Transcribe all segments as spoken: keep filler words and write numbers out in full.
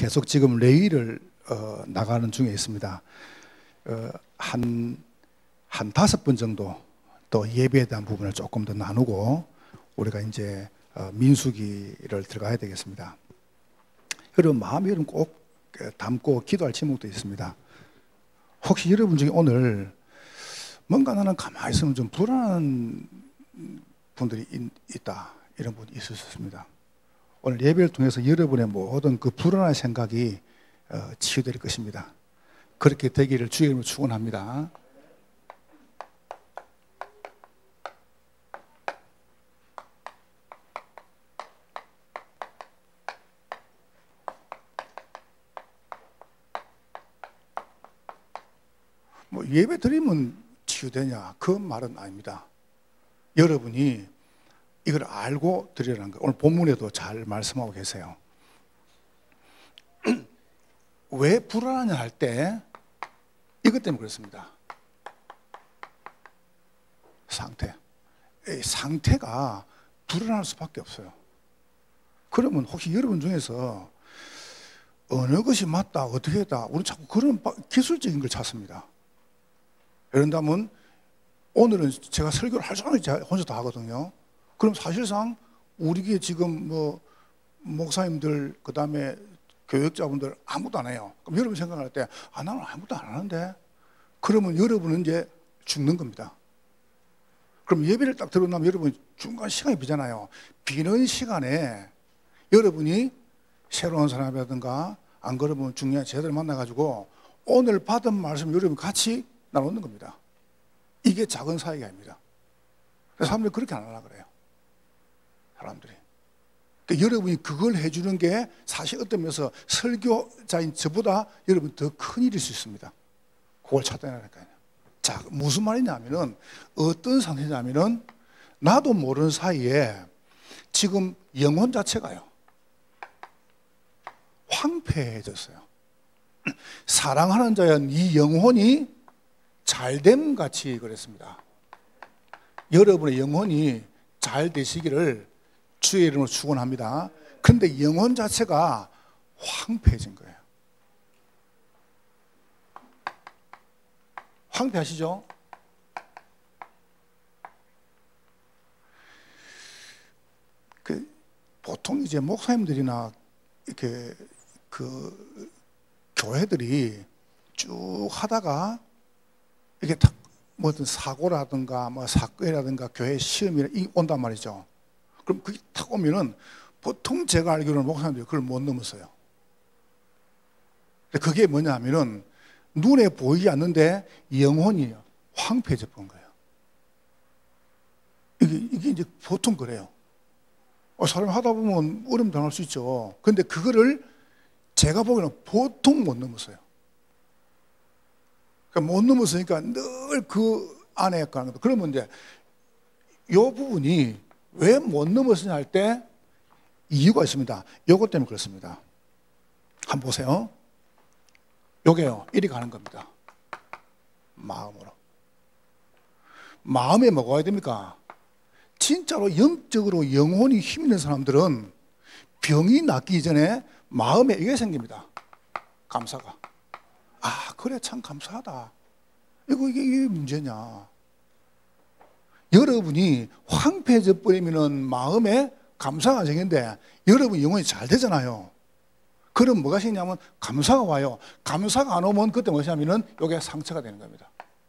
계속 지금 레위를 어, 나가는 중에 있습니다. 어, 한, 한 다섯 번 정도 또 예배에 대한 부분을 조금 더 나누고 우리가 이제 어, 민수기를 들어가야 되겠습니다. 여러분 마음에 여러분 꼭 담고 기도할 제목도 있습니다. 혹시 여러분 중에 오늘 뭔가 나는 가만히 있으면 좀 불안한 분들이 있, 있다 이런 분이 있을 수 있습니다. 오늘 예배를 통해서 여러분의 모든 그 불안한 생각이 어, 치유될 것입니다. 그렇게 되기를 주의 이름으로 축원합니다. 뭐 예배 드리면 치유되냐? 그 말은 아닙니다. 여러분이 이걸 알고 드리라는 거예요. 오늘 본문에도 잘 말씀하고 계세요. 왜 불안하냐 할 때 이것 때문에 그렇습니다. 상태. 이 상태가 불안할 수밖에 없어요. 그러면 혹시 여러분 중에서 어느 것이 맞다, 어떻게 했다, 우리는 자꾸 그런 기술적인 걸 찾습니다. 그런다면 오늘은 제가 설교를 할 시간을 혼자 다 하거든요. 그럼 사실상 우리게 지금 뭐 목사님들 그 다음에 교육자분들 아무도 안 해요. 그럼 여러분 생각할 때 아 나는 아무도 안 하는데 그러면 여러분은 이제 죽는 겁니다. 그럼 예배를 딱 들어고 나면 여러분 중간 시간이 비잖아요. 비는 시간에 여러분이 새로운 사람이라든가 안 그러면 중요한 제자들 만나가지고 오늘 받은 말씀 여러분 같이 나누는 겁니다. 이게 작은 사역이 아닙니다. 그래서 사람들이 그렇게 안 하려고 그래요. 사람들이. 그러니까 여러분이 그걸 해주는 게 사실 어떤 면에서 설교자인 저보다 여러분 더 큰 일일 수 있습니다. 그걸 찾아내라니까요. 자, 무슨 말이냐면은 어떤 상태냐면은 나도 모르는 사이에 지금 영혼 자체가요. 황폐해졌어요. 사랑하는 자연 이 영혼이 잘됨 같이 그랬습니다. 여러분의 영혼이 잘 되시기를 주의 이름으로 축원합니다. 그런데 영혼 자체가 황폐해진 거예요. 황폐하시죠? 그 보통 이제 목사님들이나 이렇게 그 교회들이 쭉 하다가 이게 탁 뭐 어떤 사고라든가 뭐 사건이라든가 교회 시험이 온단 말이죠. 그럼 그게 탁 오면은 보통 제가 알기로는 목사님들이 그걸 못 넘었어요. 그게 뭐냐 하면은 눈에 보이지 않는데 영혼이 황폐해져 본 거예요. 이게, 이게 이제 보통 그래요. 사람 하다 보면 어려움 당할 수 있죠. 근데 그거를 제가 보기에는 보통 못 넘었어요. 그러니까 못 넘었으니까 늘 그 안에 가는 거다. 그러면 이제 이 부분이 왜 못 넘었느냐 할 때 이유가 있습니다. 요것 때문에 그렇습니다. 한번 보세요. 요게요. 이리 가는 겁니다. 마음으로. 마음에 뭐가 와야 됩니까? 진짜로 영적으로 영혼이 힘 있는 사람들은 병이 낫기 전에 마음에 이게 생깁니다. 감사가. 아, 그래, 참 감사하다. 이거, 이게, 이게 문제냐. 여러분이 황폐해져 버리면은 마음에 감사가 생기는데 여러분 영혼이 잘 되잖아요. 그럼 뭐가 생기냐면 감사가 와요. 감사가 안 오면 그때 뭐냐면은 이게 상처가 되는 겁니다.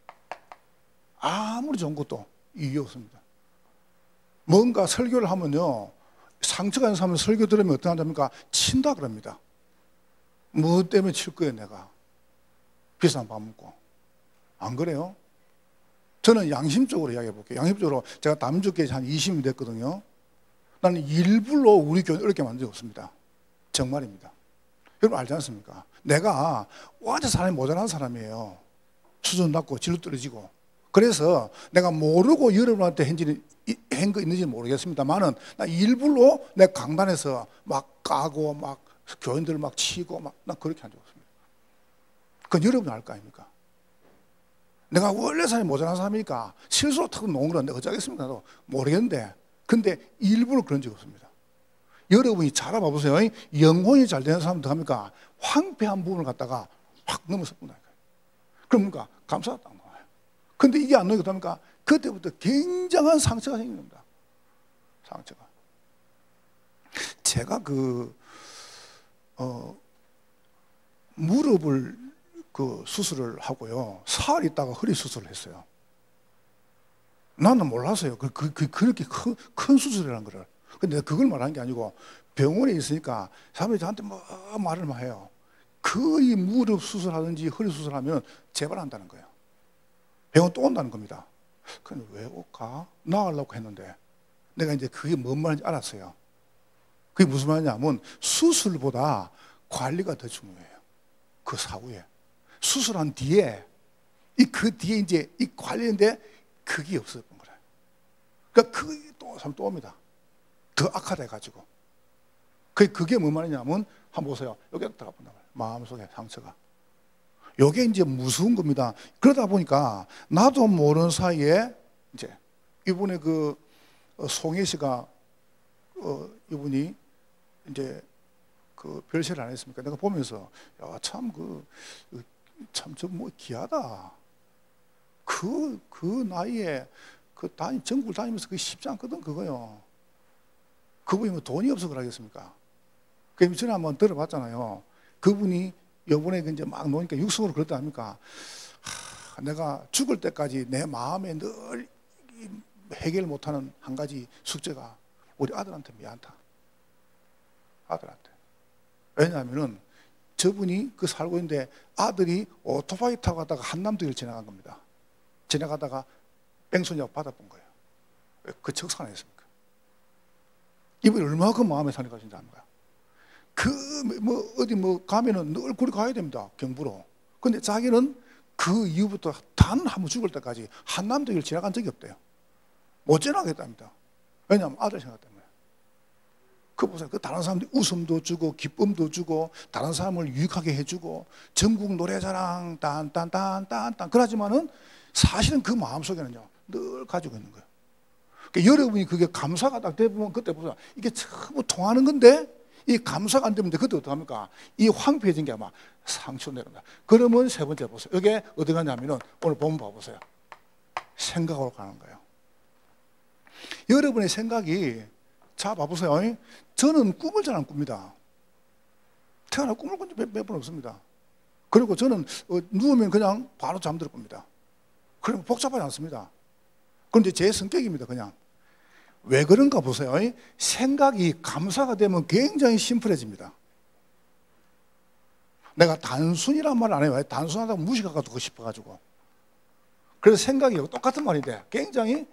아무리 좋은 것도 이유 없습니다. 뭔가 설교를 하면요. 상처가 있는 사람은 설교 들으면 어떻게 한답니까? 친다 그럽니다. 뭐 때문에 칠 거예요, 내가. 비싼 밥 먹고. 안 그래요? 저는 양심적으로 이야기해 볼게요. 양심적으로 제가 담주교에 한 이십 년 됐거든요. 나는 일부러 우리 교회 어렵게 만든 적 없습니다. 정말입니다. 여러분 알지 않습니까? 내가 완전 사람이 모자란 사람이에요. 수준 낮고 진로 떨어지고. 그래서 내가 모르고 여러분한테 한 거 있는지 모르겠습니다만은 나 일부러 내 강단에서 막 까고 막 교인들 막 치고 막 난 그렇게 한 적 없습니다. 그건 여러분 알 거 아닙니까? 내가 원래 사람이 모자란 사람이니까 실수로 탁 놓은 건 내가 어쩌겠습니까? 모르겠는데 근데 일부러 그런 적 없습니다. 여러분이 잘 알아봐보세요. 영혼이 잘 되는 사람들 합니까? 황폐한 부분을 갖다가 확 넘어서 본다니까요. 그러니까 감사가 딱 나와요. 근데 이게 안 나오게 됩니까? 그때부터 굉장한 상처가 생기는 겁니다. 상처가. 제가 그, 어, 무릎을 그 수술을 하고요. 사흘 있다가 허리 수술을 했어요. 나는 몰랐어요. 그, 그, 그, 그렇게 큰, 큰 수술이라는 거를. 근데 그걸 말하는 게 아니고 병원에 있으니까 사람들이 저한테 뭐 말을 막 해요. 거의 무릎 수술하든지 허리 수술하면 재발한다는 거예요. 병원 또 온다는 겁니다. 근데 왜 올까? 나으려고 했는데 내가 이제 그게 뭔 말인지 알았어요. 그게 무슨 말이냐면 수술보다 관리가 더 중요해요. 그 사후에. 수술한 뒤에 이 그 뒤에 이제 이 관리인데 그게 없었던 거예요. 그러니까 그게 또 사람 또 옵니다. 더 악화돼 가지고. 그게 뭔 말이냐면 한번 보세요. 여기 들어가 본다 말이에요. 마음속에 상처가. 이게 이제 무서운 겁니다. 그러다 보니까 나도 모르는 사이에 이제 이번에 그 송혜 씨가 어 이분이 이제 그 별세를 안 했습니까? 내가 보면서 야 참 그 참 저 뭐 귀하다. 그 그 나이에 그 다니 전국을 다니면서 그게 쉽지 않거든 그거요. 그분이 뭐 돈이 없어 그러겠습니까? 그 전에 한번 들어봤잖아요. 그분이 요번에 이제 막 노니까 육성으로 그랬다 합니까? 하, 내가 죽을 때까지 내 마음에 늘 해결 못하는 한 가지 숙제가 우리 아들한테 미안하다. 아들한테. 왜냐하면은 저분이 그 살고 있는데 아들이 오토바이 타고 가다가 한남도를 지나간 겁니다. 지나가다가 뺑소니하고 받아본 거예요. 그 척산 했습니까? 이분이 얼마나 그 마음에 상이 가신지 압니까? 그, 뭐, 어디 뭐 가면은 늘 거기 가야 됩니다. 경부로. 근데 자기는 그 이후부터 단 한 번 죽을 때까지 한남도를 지나간 적이 없대요. 못 지나겠답니다. 왜냐하면 아들 생각 때문에. 그 보세요. 그 다른 사람들이 웃음도 주고, 기쁨도 주고, 다른 사람을 유익하게 해주고, 전국 노래자랑, 딴딴딴딴딴. 그러지만은 사실은 그 마음속에는요, 늘 가지고 있는 거예요. 그러니까 여러분이 그게 감사가 딱 되면 그때 보세요. 이게 전부 통하는 건데, 이 감사가 안 되면 그때 어떡합니까? 이 황폐해진 게 아마 상처로 내려온다. 그러면 세 번째 보세요. 이게 어디 가냐면은 오늘 본문 봐보세요. 생각으로 가는 거예요. 여러분의 생각이 자 봐보세요. 저는 꿈을 잘 안 꿉니다. 태어나 꿈을 꾼 지 몇 번 없습니다. 그리고 저는 어, 누우면 그냥 바로 잠들 겁니다. 그러면 복잡하지 않습니다. 그런데 제 성격입니다. 그냥. 왜 그런가 보세요. 생각이 감사가 되면 굉장히 심플해집니다. 내가 단순이란 말을 안 해요. 단순하다고 무식하고 싶어가지고. 그래서 생각이 똑같은 말인데 굉장히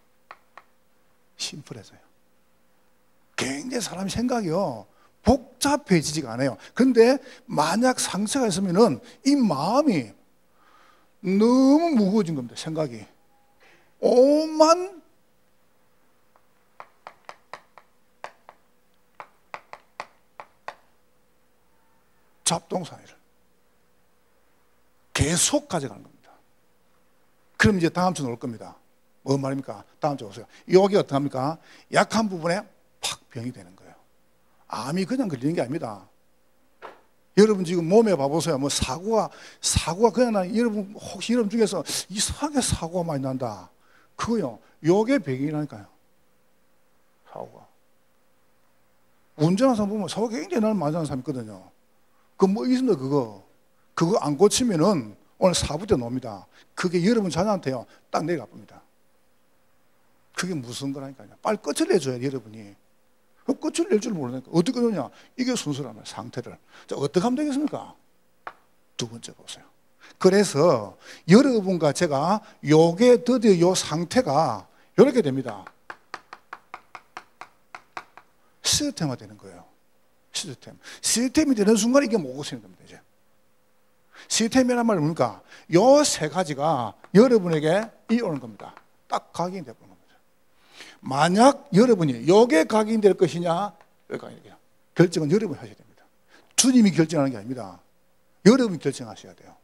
심플해져요. 굉장히 사람 생각이요. 복잡해지지가 않아요. 그런데 만약 상처가 있으면은 이 마음이 너무 무거워진 겁니다. 생각이. 오만 잡동사니를 계속 가져가는 겁니다. 그럼 이제 다음 주 올 겁니다. 뭔 말입니까? 다음 주 오세요. 여기 어떡합니까? 약한 부분에 팍 병이 되는 거예요. 암이 그냥 걸리는 게 아닙니다. 여러분 지금 몸에 봐보세요. 뭐 사고가, 사고가 그냥 나, 여러분, 혹시 여러분 중에서 이상하게 사고가 많이 난다. 그거요. 요게 병이라니까요. 사고가. 운전하는 사람 보면 사고가 굉장히 나는 많이 나는 사람이 있거든요. 그 뭐 있습니다, 그거. 그거 안 고치면은 오늘 사부 때 놉니다. 그게 여러분 자녀한테요, 딱 내가 봅니다. 그게 무슨 거라니까요. 빨리 끝을 내줘야 돼, 여러분이. 그 끝을 낼 줄 모르니까. 어떻게 되냐? 이게 순서라면, 상태를. 자, 어떻게 하면 되겠습니까? 두 번째 보세요. 그래서 여러분과 제가 요게 드디어 요 상태가 이렇게 됩니다. 시스템화 되는 거예요. 시스템. 시스템이 되는 순간 이게 모고생이 됩니다, 이제. 시스템이란 말은 뭡니까? 요 세 가지가 여러분에게 이 오는 겁니다. 딱 각인이 되는 겁니다. 만약 여러분이 요게 각인이 될 것이냐, 왜 각인이 돼요? 결정은 여러분이 하셔야 됩니다. 주님이 결정하는 게 아닙니다. 여러분이 결정하셔야 돼요.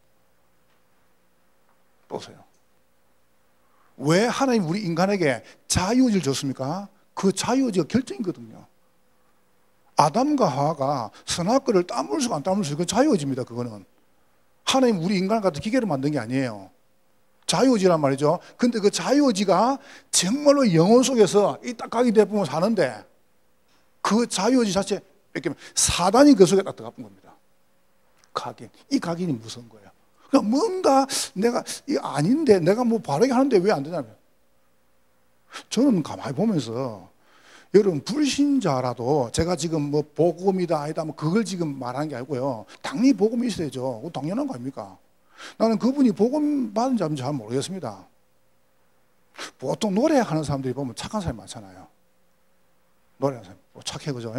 보세요. 왜 하나님 우리 인간에게 자유의지를 줬습니까? 그 자유의지가 결정이거든요. 아담과 하와가 선악과를 따물 수가 안 따물 수가, 그건 자유의지입니다. 그거는 하나님 우리 인간을 갖다 기계로 만든 게 아니에요. 자유의지란 말이죠. 근데 그 자유의지가 정말로 영혼 속에서 이 딱가기 대부분 사는데, 그 자유의지 자체 뺏기면 사단이 그 속에 딱 들어간 겁니다. 각인. 이 각인이 무서운 거예요. 그러니까 뭔가 내가 이 아닌데 내가 뭐 바르게 하는데 왜 안 되냐면, 저는 가만히 보면서 여러분 불신자라도 제가 지금 뭐 복음이다 아니다 뭐 그걸 지금 말하는 게 아니고요. 당연히 복음이 있어야죠. 그거 당연한 거 아닙니까? 나는 그분이 복음 받은 자인지 잘 모르겠습니다. 보통 노래하는 사람들이 보면 착한 사람이 많잖아요. 노래하는 사람 뭐 착해, 그죠?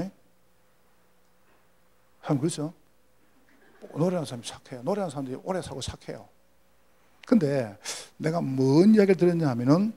참 그렇죠? 노래하는 사람이 착해요. 노래하는 사람들이 오래 살고 착해요. 근데 내가 뭔 이야기를 들었냐 하면은,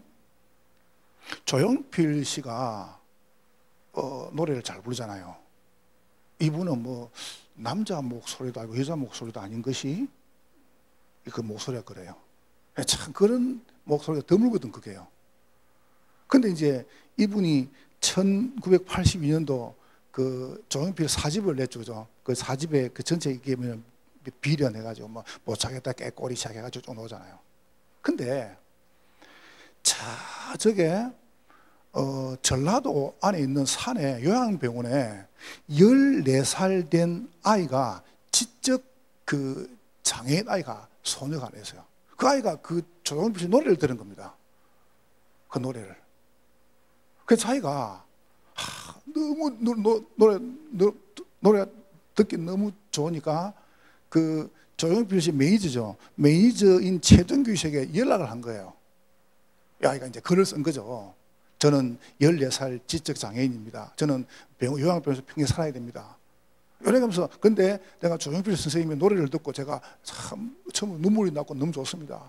조용필 씨가 어, 노래를 잘 부르잖아요. 이분은 뭐 남자 목소리도 아니고 여자 목소리도 아닌 것이 그 목소리가 그래요. 참 그런 목소리가 드물거든 그게요. 근데 이제 이분이 천구백팔십이 년도 그 조용필 사집을 냈죠, 그죠? 그 사집에 그 전체 이게 뭐냐 비련해가지고 뭐 못 차겠다 깨꼬리 시작해가지고 쭉 나오잖아요. 근데 자 저게 어, 전라도 안에 있는 산에 요양병원에 열네 살 된 아이가 지적 그 장애인 아이가 소녀가 안에서요. 그 아이가 그 조용필 씨 노래를 들은 겁니다. 그 노래를. 그 자기가 하, 너무 노, 노, 노래 노, 노래 듣기 너무 좋으니까 그 조용필 씨 매니저죠. 매니저인 최동규 씨에게 연락을 한 거예요. 이 아이가 이제 글을 쓴 거죠. 저는 열네 살 지적 장애인입니다. 저는 병, 요양병원에서 평생 살아야 됩니다. 이러면서, 근데 내가 조용필 선생님의 노래를 듣고 제가 참 처음 눈물이 났고 너무 좋습니다.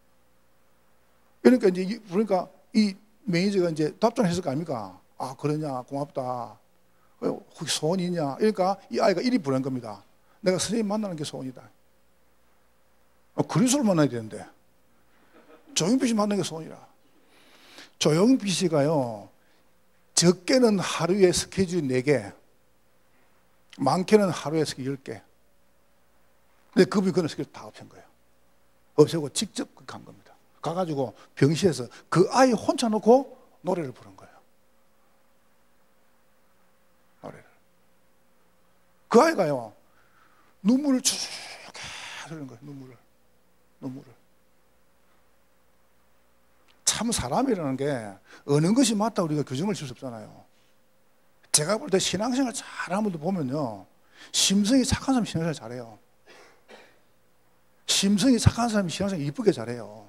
그러니까 이제 그러니까 이 매니저가 이제 답장을 했을 거 아닙니까? 아 그러냐, 고맙다. 혹시 소원이 있냐? 그러니까 이 아이가 이리 보낸 겁니다. 내가 선생님 만나는 게 소원이다. 아, 그리스도를 만나야 되는데 조용필 씨 만나는 게 소원이라. 조용필 씨가요, 적게는 하루에 스케줄 네 개, 많게는 하루에 스케줄 열 개. 근데 그분이 그런 스케줄 다 없앤 거예요. 없애고 직접 간 겁니다. 가가지고 병실에서 그 아이 혼자 놓고 노래를 부른 거예요. 노래를. 그 아이가요, 눈물을 쭉 흐르는 거예요. 눈물을. 눈물을. 참 사람이라는 게 어느 것이 맞다 우리가 규정을 칠 수 없잖아요. 제가 볼 때 신앙생활 잘하는 분들 보면요, 심성이 착한 사람이 신앙생활 잘해요. 심성이 착한 사람이 신앙생활 이쁘게 잘해요.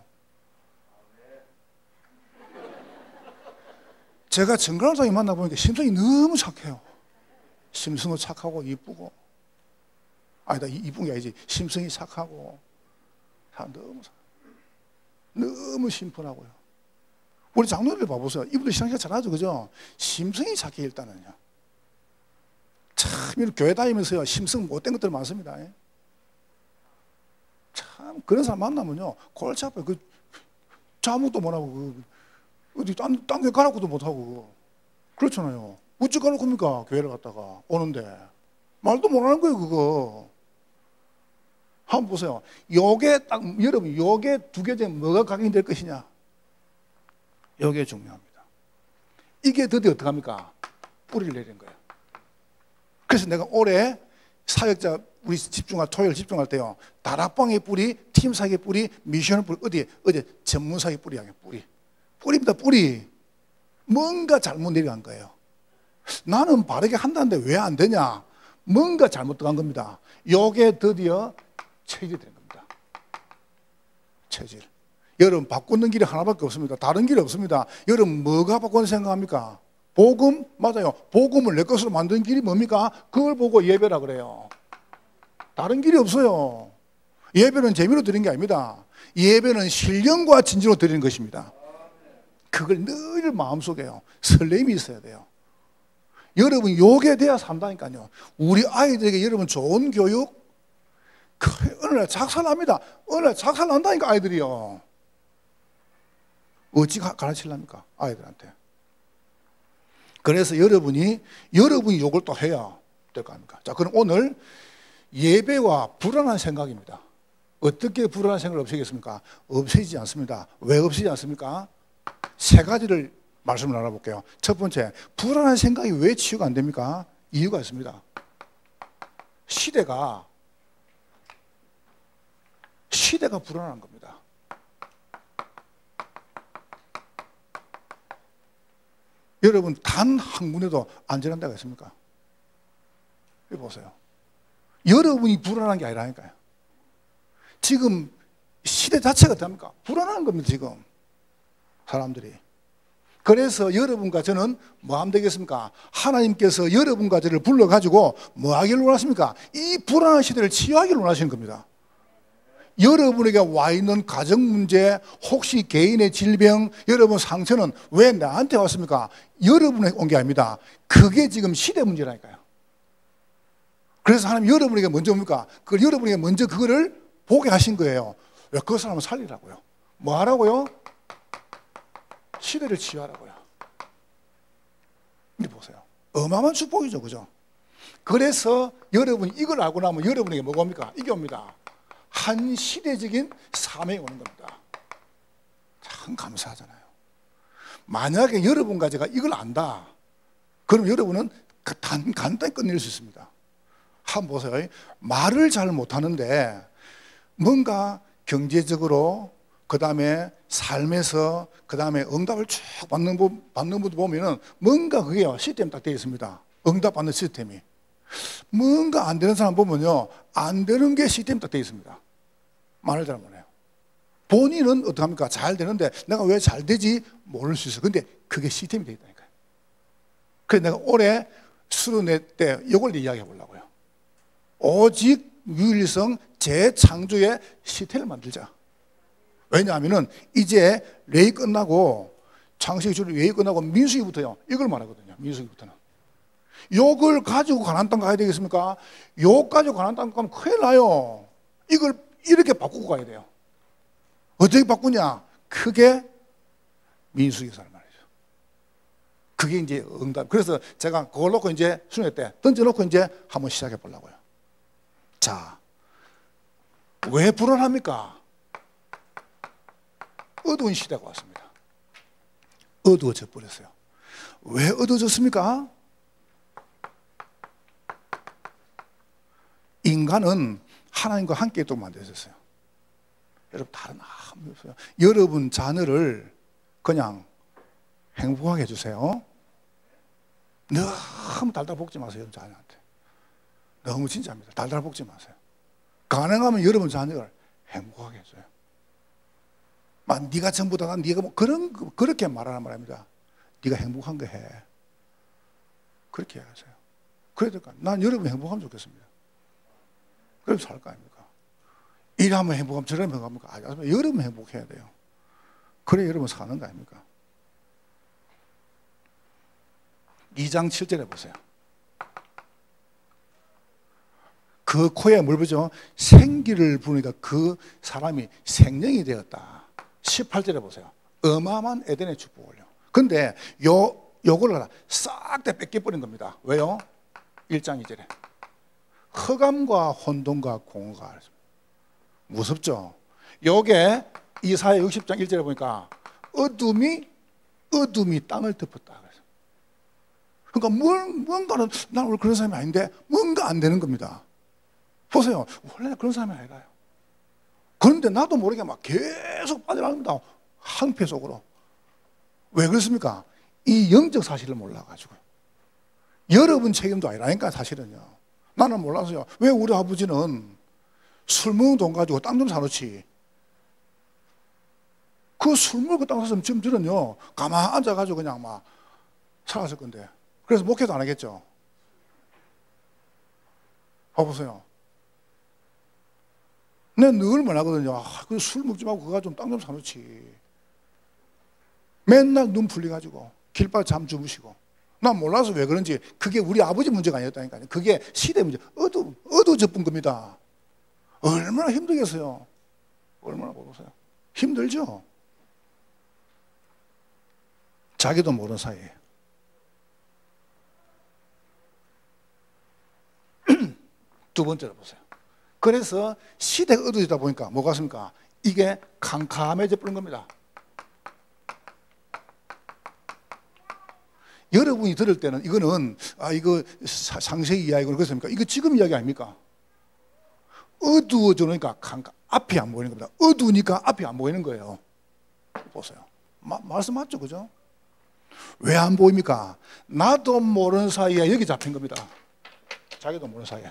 제가 정관장이 만나보니까 심성이 너무 착해요. 심성도 착하고 이쁘고, 아니다 이쁜 게 아니지, 심성이 착하고 너무 너무 심플하고요. 우리 장로들 봐보세요. 이분들 신앙생활 잘하죠, 그죠? 심성이 착해 일단은요. 참 교회 다니면서요, 심성 못된 것들 많습니다. 참 그런 사람 만나면요, 골치 아파요. 그 자문도 못하고 그 어디 딴 딴 교회 가라고도 못하고 그렇잖아요. 어찌 가라고 합니까? 교회를 갔다가 오는데 말도 못하는 거예요, 그거. 한번 보세요. 요게 딱 여러분 요게 두 개 중에 뭐가 각인될 것이냐? 요게 중요합니다. 이게 드디어 어떻게 합니까? 뿌리를 내린 거예요. 그래서 내가 올해 사역자 우리 집중할 토요일 집중할 때요, 다락방의 뿌리, 팀 사역의 뿌리, 미션의 뿌리, 어디 어디 전문 사역의 뿌리 하게 뿌리. 뿌리입니다, 뿌리. 뭔가 잘못 내려간 거예요. 나는 바르게 한다는데 왜 안 되냐? 뭔가 잘못 들어간 겁니다. 요게 드디어 체질이 된 겁니다. 체질. 여러분 바꾸는 길이 하나밖에 없습니다. 다른 길이 없습니다. 여러분 뭐가 바꾸는 생각합니까? 복음? 맞아요. 복음을 내 것으로 만드는 길이 뭡니까? 그걸 보고 예배라 그래요. 다른 길이 없어요. 예배는 재미로 드리는 게 아닙니다. 예배는 신령과 진지로 드리는 것입니다. 그걸 늘 마음속에요, 설렘이 있어야 돼요. 여러분 요게 돼야 산다니까요. 우리 아이들에게 여러분 좋은 교육, 그 어느 날 작살납니다. 어느 날 작살난다니까 아이들이요. 어찌 가르치려니까 아이들한테. 그래서 여러분이 여러분이 요걸 또 해야 될 거 아닙니까? 자, 그럼 오늘 예배와 불안한 생각입니다. 어떻게 불안한 생각을 없애겠습니까? 없애지지 않습니다. 왜 없애지 않습니까? 세 가지를 말씀을 나눠볼게요. 첫 번째, 불안한 생각이 왜 치유가 안 됩니까? 이유가 있습니다. 시대가 시대가 불안한 겁니다. 여러분, 단 한 군데도 안전한 데가 있습니까? 여기 보세요. 여러분이 불안한 게 아니라니까요. 지금 시대 자체가 어떻습니까? 불안한 겁니다, 지금. 사람들이. 그래서 여러분과 저는 뭐 하면 되겠습니까? 하나님께서 여러분과 저를 불러가지고 뭐 하기를 원하십니까? 이 불안한 시대를 치유하기를 원하시는 겁니다. 여러분에게 와 있는 가정 문제, 혹시 개인의 질병, 여러분 상처는 왜 나한테 왔습니까? 여러분에게 온 게 아닙니다. 그게 지금 시대 문제라니까요. 그래서 하나님 여러분에게 먼저 옵니까? 그 여러분에게 먼저 그거를 보게 하신 거예요. 왜? 그 사람을 살리라고요. 뭐 하라고요? 시대를 치유하라고요. 이리 보세요. 어마어마한 축복이죠, 그죠? 그래서 여러분이 이걸 알고 나면 여러분에게 뭐가 옵니까? 이게 옵니다. 한 시대적인 사명이 오는 겁니다. 참 감사하잖아요. 만약에 여러분과 제가 이걸 안다, 그럼 여러분은 간, 간단히 끝낼 수 있습니다. 한번 보세요. 말을 잘 못하는데 뭔가 경제적으로, 그 다음에 삶에서, 그 다음에 응답을 쭉 받는 분, 받는 분도 보면은 뭔가 그게 시스템이 딱 되어 있습니다. 응답 받는 시스템이. 뭔가 안 되는 사람 보면요, 안 되는 게 시스템이 딱 되어 있습니다. 말을 잘 못해요. 본인은 어떡합니까? 잘 되는데 내가 왜 잘 되지? 모를 수 있어요. 근데 그게 시스템이 되어 있다니까요. 그래서 내가 올해 수련회 때 이걸 이야기해 보려고요. 오직 유일성 재창조의 시스템을 만들자. 왜냐하면 이제 레이 끝나고, 창세기 주일 레이 끝나고 민수기부터요, 이걸 말하거든요. 민수기부터는 욕을 가지고 가나안 땅 가야 되겠습니까? 욕 가지고 가나안 땅 가면 큰일 나요. 이걸 이렇게 바꾸고 가야 돼요. 어떻게 바꾸냐? 크게 민수기사를 말이죠. 그게 이제 응답. 그래서 제가 그걸 놓고 이제 수련회 때 던져놓고 이제 한번 시작해 보려고요. 자, 왜 불안합니까? 어두운 시대가 왔습니다. 어두워져 버렸어요. 왜 어두워졌습니까? 인간은 하나님과 함께 있도록 만들어졌어요. 여러분, 다른 아무 없어요. 여러분 자녀를 그냥 행복하게 해주세요. 너무 달달 볶지 마세요, 여러분 자녀한테. 너무 진짜입니다. 달달 볶지 마세요. 가능하면 여러분 자녀를 행복하게 해줘요. 막 네가 전부다, 난 네가 뭐 그런 그렇게 말하는 말입니다. 네가 행복한 거 해. 그렇게 하세요. 그래야 될까? 난 여러분 행복하면 좋겠습니다. 그럼 살 거 아닙니까? 일하면 행복하면 저러면 행복합니까? 아니, 여러분 행복해야 돼요. 그래 여러분 사는 거 아닙니까? 이 장 칠 절에 보세요. 그 코에 뭘 보죠? 생기를 부으니까 그 사람이 생명이 되었다. 십팔 절에 보세요. 어마어마한 에덴의 축복을요. 근데 요, 요거를 싹 다 뺏겨버린 겁니다. 왜요? 일 장 이 절에. 흑암과 혼돈과 공허가. 무섭죠? 요게 이사야 육십 장 일 절에 보니까 어둠이, 어둠이 땅을 덮었다. 그러니까 뭔가는, 난 원래 그런 사람이 아닌데 뭔가 안 되는 겁니다. 보세요. 원래 그런 사람이 아니라요. 그런데 나도 모르게 막 계속 빠져나갑니다. 한패 속으로. 왜 그렇습니까? 이 영적 사실을 몰라가지고요. 여러분 책임도 아니라니까 사실은요. 나는 몰라서요. 왜 우리 아버지는 술 먹는 돈 가지고 땅 좀 사놓지? 그 술 먹고 땅 샀으면 지금 저는요, 가만 앉아가지고 그냥 막 살았을 건데. 그래서 목회도 안 하겠죠. 봐보세요. 내가 늘 말하거든요. 아, 그 술 먹지 말고 그거 가지고 땅 좀 사놓지. 맨날 눈 풀려가지고 길바닥 잠 주무시고. 난 몰라서 왜 그런지 그게 우리 아버지 문제가 아니었다니까요. 그게 시대 문제. 어두, 어두워져본 겁니다. 얼마나 힘들겠어요. 얼마나 보세요. 힘들죠? 자기도 모르는 사이에. 두 번째로 보세요. 그래서 시대가 어두워지다 보니까 뭐가 있습니까? 이게 캄캄해져 버린 겁니다. 여러분이 들을 때는 이거는 아 이거 상세히 이야기고 그렇습니까? 이거 지금 이야기 아닙니까? 어두워지니까 앞이 안 보이는 겁니다. 어두우니까 앞이 안 보이는 거예요. 보세요. 마, 말씀 맞죠, 그죠? 왜 안 보입니까? 나도 모르는 사이에 여기 잡힌 겁니다. 자기도 모르는 사이에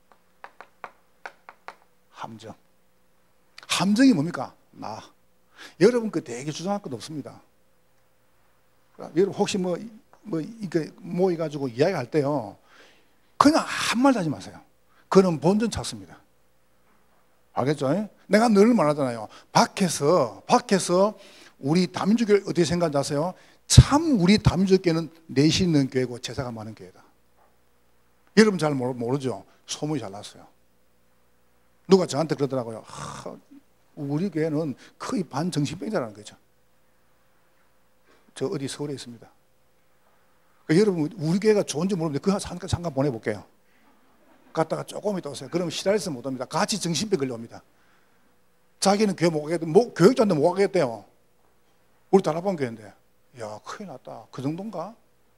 함정. 함정이 뭡니까? 나. 여러분 그 되게 주장할 것 없습니다. 여러분 혹시 뭐 뭐 이게 모여가지고 이야기할 때요, 그냥 한 말도 하지 마세요. 그는 본전 찾습니다. 알겠죠? 내가 늘 말하잖아요. 밖에서 밖에서 우리 다민족교회 어떻게 생각하는지 아세요? 참 우리 다민족교회는 내신 있는 교회고 제사가 많은 교회다. 여러분 잘 모르죠? 소문이 잘 났어요. 누가 저한테 그러더라고요. 하, 우리 교회는 거의 반정신병자라는 거죠. 저 어디 서울에 있습니다. 그러니까 여러분 우리 교회가 좋은지 모르는데 그거 잠깐, 잠깐 보내볼게요. 갔다가 조금 있다 오세요. 그러면 시달려서 못 옵니다. 같이 정신병 걸려옵니다. 자기는 교회 못 가겠대, 뭐, 교육자인데 못 가겠대요. 우리 다락방 교회인데. 야, 큰일 났다. 그 정도인가?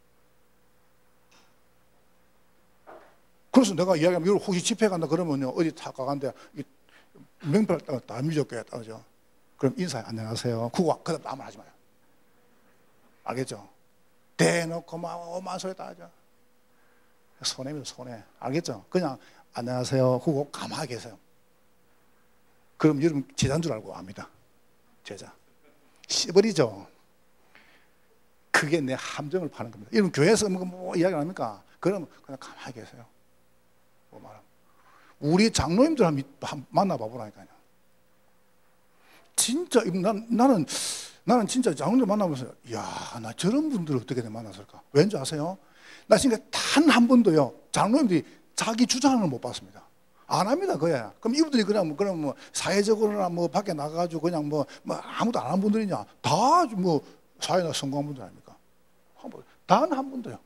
그래서 내가 이야기하면 혹시 집회 간다 그러면요, 어디 다 가간데 명패를 따가 다민족교회 따죠. 그럼 인사해, 안녕하세요. 그거 그다음 아무 말 하지 마요. 알겠죠? 대놓고 막 오만 소리 다 하죠. 손해입니다, 손해. 알겠죠? 그냥 안녕하세요. 그거 가만히 계세요. 그럼 여러분 제자인 줄 알고 압니다. 제자. 씨버리죠. 그게 내 함정을 파는 겁니다. 여러분 교회에서 뭐, 뭐 이야기 안 합니까? 그러면 그냥 가만히 계세요. 뭐 말하면. 우리 장로님들 한번 만나봐 보라니까요. 진짜 난, 나는 나는 진짜 장로님들 만나면서 야, 나 저런 분들을 어떻게 만났을까? 왠지 아세요? 나 지금 단 한 번도요 장로님들이 자기 주장을 못 봤습니다. 안 합니다, 그야. 그럼 이분들이 그냥 뭐, 그럼 뭐 사회적으로나 뭐 밖에 나가가지고 그냥 뭐, 뭐 아무도 안 하는 분들이냐? 다 뭐 사회나 성공한 분들 아닙니까? 단 한 번도요.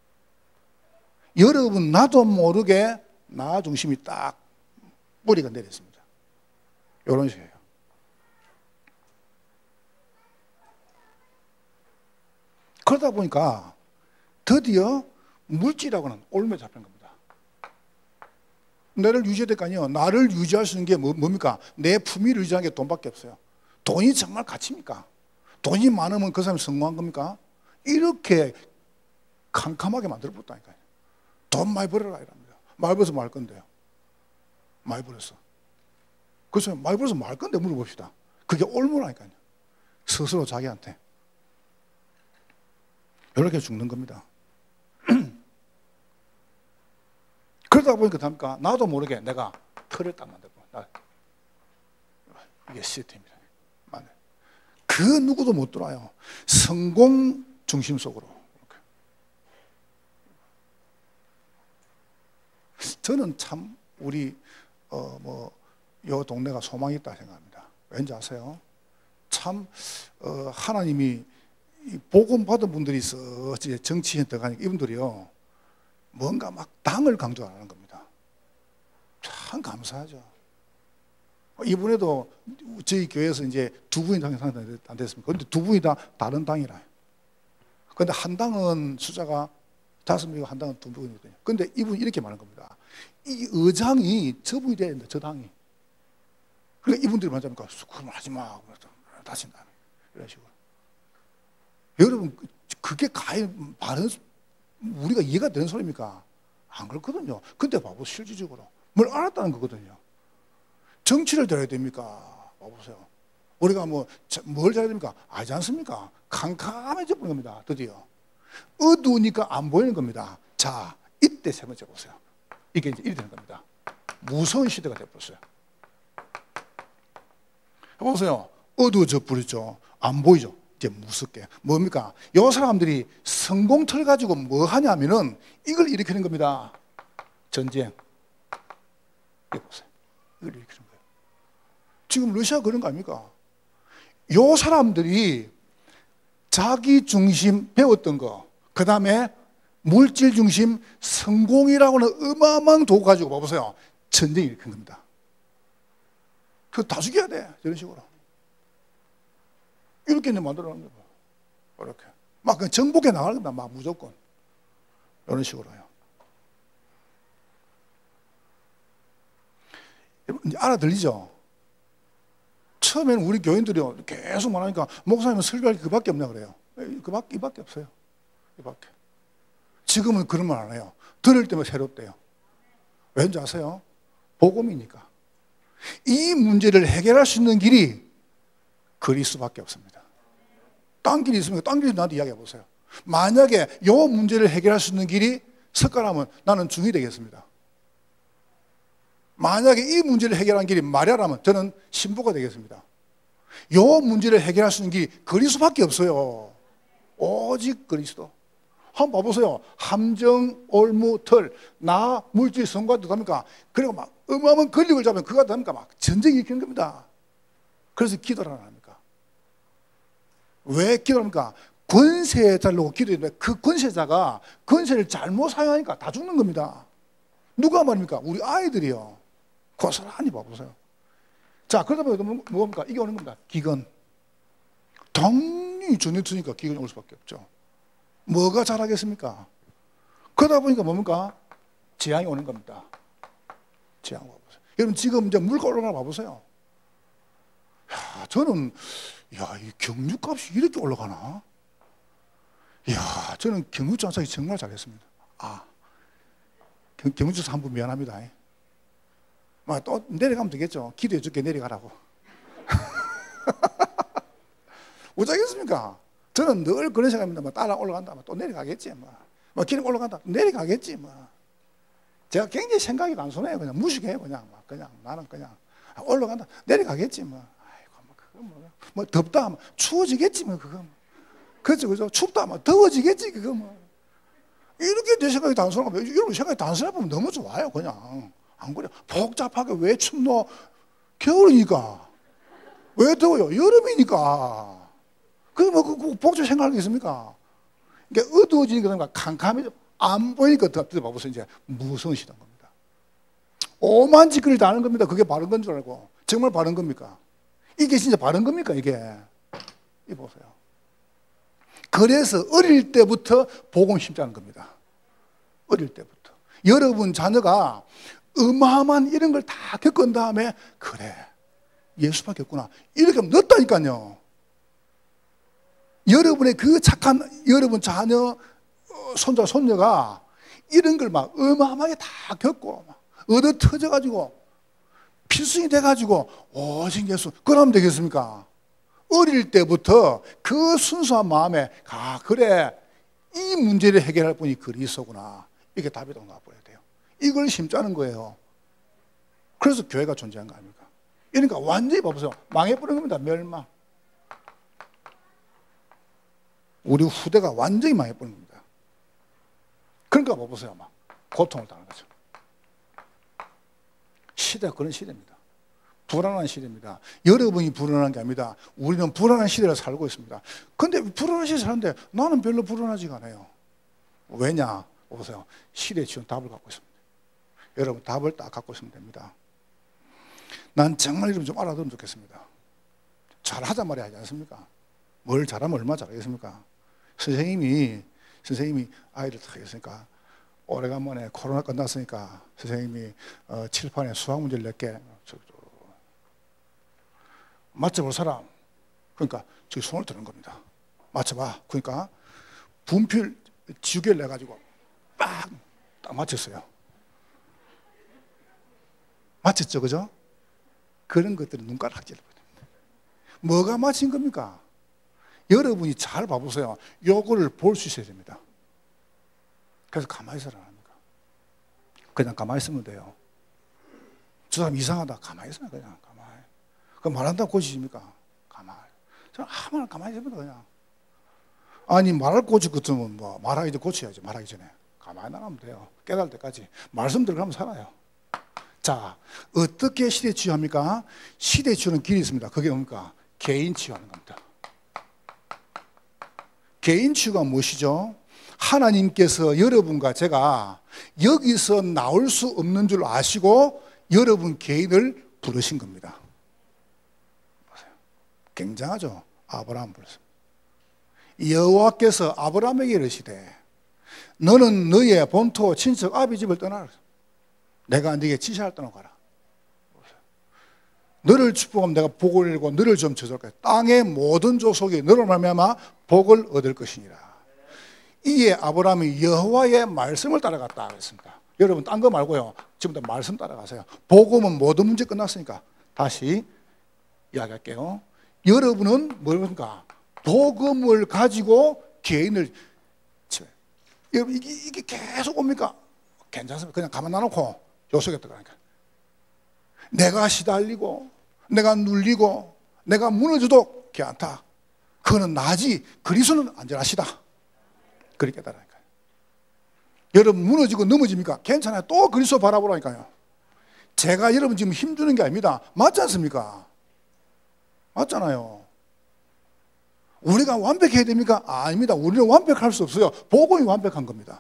여러분 나도 모르게 나 중심이 딱 뿌리가 내렸습니다. 이런 식이에요. 그러다 보니까 드디어 물질하고는 올매 잡힌 겁니다. 나를 유지해야 될 거 아니에요. 나를 유지할 수 있는 게 뭐, 뭡니까? 내 품위를 유지하는 게 돈밖에 없어요. 돈이 정말 가치입니까? 돈이 많으면 그 사람이 성공한 겁니까? 이렇게 캄캄하게 만들어버렸다니까요. 돈 많이 벌어라 이랍니다. 많이 벌어서 뭐 할 건데요? 많이 벌었어. 그래서 많이 벌어서 뭐 할 건데 물어봅시다. 그게 올무라니까요. 스스로 자기한테. 이렇게 죽는 겁니다. 그러다 보니까 답니까? 나도 모르게 내가 틀을 딱 만들고 이게 시스템이라. 그 누구도 못 들어와요. 성공 중심 속으로. 저는 참 우리 어 뭐 요 동네가 소망이 있다 생각합니다. 왠지 아세요? 참 어 하나님이 복음 받은 분들이 있어 정치에 들어가니까 이분들이요 뭔가 막 당을 강조하는 겁니다. 참 감사하죠. 이번에도 저희 교회에서 이제 두 분이 당이 상당히 안 됐습니다. 그런데 두 분이 다 다른 당이라. 그런데 한 당은 숫자가 다섯 명이고 한 당은 두 분이거든요. 그런데 이분이 이렇게 말하는 겁니다. 이 의장이 저분이 돼야 된다, 저 당이. 그러니까 이분들이 말하자니까 그럼 하지 마. 다친다. 이런 식으로. 여러분, 그게 과연 바른, 우리가 이해가 되는 소리입니까? 안 그렇거든요. 근데 봐보, 실질적으로. 뭘 알았다는 거거든요. 정치를 잘해야 됩니까? 봐보세요. 우리가 뭐, 뭘 잘해야 됩니까? 알지 않습니까? 캄캄해져 버린 겁니다. 드디어. 어두우니까 안 보이는 겁니다. 자, 이때 세 번째 보세요. 이게 이제 이렇게 되는 겁니다. 무서운 시대가 되어버렸어요. 보세요. 어두워져 버렸죠. 안 보이죠. 이제 무섭게. 뭡니까? 요 사람들이 성공틀 가지고 뭐 하냐면은 이걸 일으키는 겁니다. 전쟁. 이거 보세요. 이걸 일으키는 거예요. 지금 러시아 그런 거 아닙니까? 요 사람들이 자기 중심 배웠던 거, 그 다음에 물질 중심 성공이라고는 어마어마한 도구 가지고 봐보세요. 전쟁이 일으킨 겁니다. 그거 다 죽여야 돼. 이런 식으로. 이렇게 만들어 놓은 거예요. 이렇게. 막 정복해 나가는 겁니다. 막 무조건. 이런 식으로요. 이제 알아들리죠? 처음에는 우리 교인들이 계속 말하니까 목사님은 설교할 게 그밖에 없냐 그래요. 그밖에, 이밖에 없어요. 이밖에. 지금은 그런 말 안 해요. 들을 때면 새롭대요. 왠지 아세요? 복음이니까. 이 문제를 해결할 수 있는 길이 그리스도밖에 없습니다. 딴 길이 있으면 딴 길이 나한테 이야기해 보세요. 만약에 이 문제를 해결할 수 있는 길이 석가라면 나는 중이 되겠습니다. 만약에 이 문제를 해결하는 길이 마리아라면 저는 신부가 되겠습니다. 이 문제를 해결할 수 있는 길이 그리스도밖에 없어요. 오직 그리스도. 한번 봐보세요. 함정, 올무, 털, 나, 물질, 성과도 답니까? 그리고 막 어마어마한 권력을 잡으면 그가 답니까? 막 전쟁이 일으키는 겁니다. 그래서 기도를 안 합니까? 왜 기도합니까? 권세 달라고 기도했는데 그 권세자가 권세를 잘못 사용하니까 다 죽는 겁니다. 누가 말입니까? 우리 아이들이요. 고스란히 봐보세요. 자, 그러다 보니까 뭡니까? 이게 오는 겁니다. 기근. 당연히 전혀 드니까 기근이 올 수밖에 없죠. 뭐가 잘하겠습니까? 그러다 보니까 뭡니까? 재앙이 오는 겁니다. 재앙 봐보세요. 여러분 지금 이제 물가 올라가 봐보세요. 야, 저는 야, 이 경유값이 이렇게 올라가나? 야, 저는 경유 장사기 정말 잘했습니다. 아, 경유주사 한 분 미안합니다. 막 또 내려가면 되겠죠. 기도해 줄게 내려가라고. 어쩌겠습니까? 저는 늘 그런 생각입니다. 뭐 따라 올라간다, 또 내려가겠지. 뭐, 뭐 기름 올라간다, 내려가겠지. 뭐, 제가 굉장히 생각이 단순해요. 그냥 무식해요. 그냥 막 그냥 나는 그냥 올라간다, 내려가겠지. 뭐, 아이고, 뭐 그거 뭐, 뭐 덥다 하면 추워지겠지. 뭐 그거. 뭐. 그렇죠, 그죠? 춥다 하면 더워지겠지. 그거 뭐. 이렇게 내 생각이 단순하고, 여러분 생각이 단순해보면 너무 좋아요. 그냥. 안 그래요? 복잡하게 왜 춥노? 겨울이니까. 왜 더워요? 여름이니까. 그게 뭐, 그, 복잡 생각하겠습니까? 그러니까 어두워지니까 그런가, 캄캄해져. 안 보이니까 들어봐보세요. 이제 무서운 시대인 겁니다. 오만 짓거리를 다 하는 겁니다. 그게 바른 건 줄 알고. 정말 바른 겁니까? 이게 진짜 바른 겁니까? 이게. 이 보세요. 그래서 어릴 때부터 복음 심자는 겁니다. 어릴 때부터. 여러분 자녀가 어마어마한 이런 걸 다 겪은 다음에 그래 예수밖에 없구나 이렇게 하면 늦다니까요. 여러분의 그 착한 여러분 자녀 손자 손녀가 이런 걸 막 어마어마하게 다 겪고 막 얻어 터져가지고 필승이 돼가지고 오직 예수 그러면 되겠습니까? 어릴 때부터 그 순수한 마음에 아 그래 이 문제를 해결할 분이 그리스도구나 이게 답이 더 나와버려야 돼요. 이걸 심자는 거예요. 그래서 교회가 존재한 거 아닙니까? 그러니까 완전히 봐보세요. 망해버린 겁니다. 멸망. 우리 후대가 완전히 망해버린 겁니다. 그러니까 봐보세요. 막 고통을 당하는 거죠. 시대가 그런 시대입니다. 불안한 시대입니다. 여러분이 불안한 게 아닙니다. 우리는 불안한 시대를 살고 있습니다. 근데 불안한 시대를 사는데 나는 별로 불안하지가 않아요. 왜냐? 보세요. 시대에 지금 답을 갖고 있습니다. 여러분 답을 딱 갖고 있으면 됩니다. 난 정말 여러분 좀 알아들으면 좋겠습니다. 잘하자 말이야 하지 않습니까? 뭘 잘하면 얼마나 잘하겠습니까? 선생님이 선생님이 아이를 다 했으니까 오래간만에 코로나 끝났으니까 선생님이 어, 칠판에 수학 문제를 낼게 맞춰볼 사람 그러니까 저기 손을 드는 겁니다. 맞춰봐. 그러니까 분필 지우개를 내가지고 빡! 딱 맞췄어요. 맞췄죠, 그죠? 그런 것들은 눈가락질을 받습니다. 뭐가 맞힌 겁니까? 여러분이 잘 봐보세요. 요거를 볼 수 있어야 됩니다. 그래서 가만히 있으라 합니까? 그냥 가만히 있으면 돼요. 저 사람 이상하다. 가만히 있어요. 그냥 가만히. 그럼 말한다고 고치십니까? 가만히. 저는 아무나 가만히 있습니다. 그냥. 아니 말할 고칠 것 같으면 뭐 말하기 전에 고쳐야지. 말하기 전에. 가만히 나가면 돼요. 깨달을 때까지. 말씀 들어가면 살아요. 자, 어떻게 시대 치유합니까? 시대 치유는 길이 있습니다. 그게 뭡니까? 개인 치유하는 겁니다. 개인 치유가 무엇이죠? 하나님께서 여러분과 제가 여기서 나올 수 없는 줄 아시고 여러분 개인을 부르신 겁니다. 보세요. 굉장하죠. 아브라함 불렀습니다. 여호와께서 아브라함에게 이르시되 너는 너의 본토 친척 아비 집을 떠나라. 내가 네게 지시할 땅으로 가라. 너를 축복하면 내가 복을 내리고 너를 좀 저주할 거야. 땅의 모든 족속이 너를 말미암아 복을 얻을 것이니라. 이에 아브라함이 여호와의 말씀을 따라갔다 그랬습니다. 여러분 딴 거 말고요. 지금부터 말씀 따라가세요. 복음은 모든 문제 끝났으니까 다시 이야기할게요. 여러분은 뭡니까? 복음을 가지고 개인을 여러분 이게, 이게 계속 옵니까? 괜찮습니다. 그냥 가만 놔놓고 요속에 들어가니까 내가 시달리고 내가 눌리고 내가 무너져도 괜찮다. 그거는 나지 그리스도는 안전하시다. 그렇게 깨달으니까요. 여러분 무너지고 넘어집니까? 괜찮아요. 또 그리스도 바라보라니까요. 제가 여러분 지금 힘주는 게 아닙니다. 맞지 않습니까? 맞잖아요. 우리가 완벽해야 됩니까? 아닙니다. 우리는 완벽할 수 없어요. 복음이 완벽한 겁니다.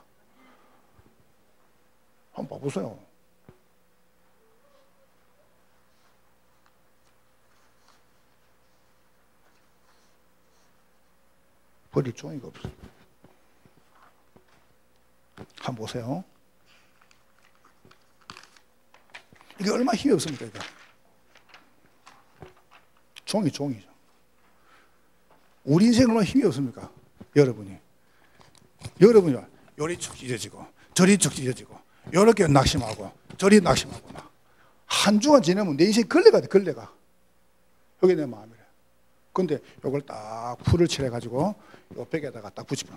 한번 봐보세요. 버릴 종이가 없어요. 한번 보세요. 이게 얼마나 힘이 없습니까? 이게? 종이 종이죠. 우리 인생은 얼마나 힘이 없습니까? 여러분이. 여러분이 요리 축 찢어지고 저리 축 찢어지고 요렇게 낙심하고 저리 낙심하고 막. 한 주간 지나면 내 인생이 걸레가 돼, 걸레가. 여기 내 마음이래. 근데 요걸 딱 풀을 칠해가지고 요 벽에다가 딱 붙이면.